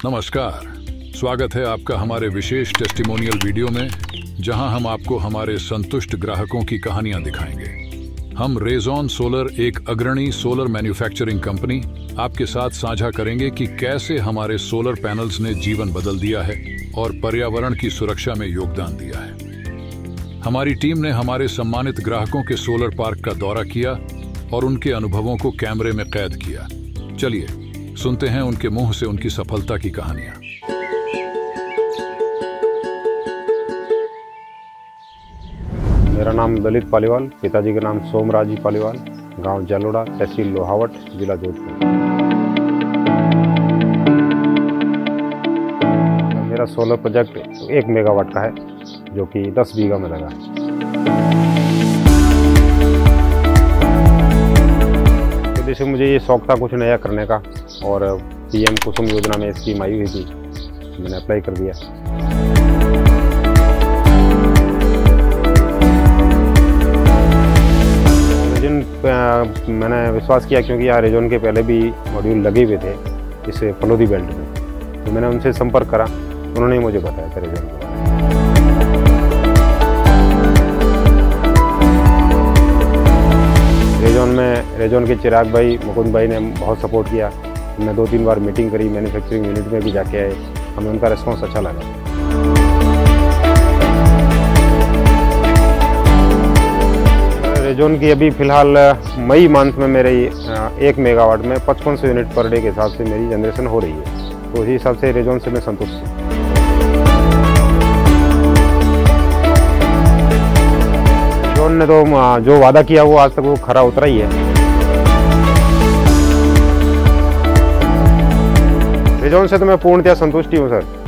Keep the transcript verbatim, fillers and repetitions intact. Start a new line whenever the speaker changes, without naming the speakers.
नमस्कार, स्वागत है आपका हमारे विशेष टेस्टिमोनियल वीडियो में, जहां हम आपको हमारे संतुष्ट ग्राहकों की कहानियां दिखाएंगे। हम रेजॉन सोलर, एक अग्रणी सोलर मैन्युफैक्चरिंग कंपनी, आपके साथ साझा करेंगे कि कैसे हमारे सोलर पैनल्स ने जीवन बदल दिया है और पर्यावरण की सुरक्षा में योगदान दिया है। हमारी टीम ने हमारे सम्मानित ग्राहकों के सोलर पार्क का दौरा किया और उनके अनुभवों को कैमरे में कैद किया। चलिए सुनते हैं उनके मुंह से उनकी सफलता की कहानियां।
मेरा नाम ललित पालीवाल, पिताजी का नाम सोमराजी पालीवाल, गांव जालोड़ा, तहसील लोहावट, जिला जोधपुर। मेरा सोलर प्रोजेक्ट एक मेगावाट का है, जो कि दस बीघा में लगा है। जैसे मुझे ये शौक था कुछ नया करने का, और पीएम कुसुम योजना में स्कीम आई हुई थी, मैंने अप्लाई कर दिया। रेजोन मैंने विश्वास किया क्योंकि यहाँ रेजोन के पहले भी मॉड्यूल लगे हुए थे इस फलोदी बेल्ट में, तो मैंने उनसे संपर्क करा, उन्होंने मुझे बताया था रेजोन के बारे में। रेजोन में रेजोन के चिराग भाई, मुकुंद भाई ने बहुत सपोर्ट किया। हमने दो तीन बार मीटिंग करी, मैन्युफैक्चरिंग यूनिट में भी जाके आए, हमें उनका रिस्पॉन्स अच्छा लगा। रेजोन की अभी फ़िलहाल मई मंथ में मेरे एक मेगावाट में पचपन सौ यूनिट पर डे के हिसाब से मेरी जनरेशन हो रही है, तो उसी हिसाब से रेजोन से मैं संतुष्ट हूँ। रेजोन ने तो जो वादा किया वो आज तक वो खरा उतरा ही है। रेजोन से तो मैं पूर्णतया संतुष्ट हूँ सर।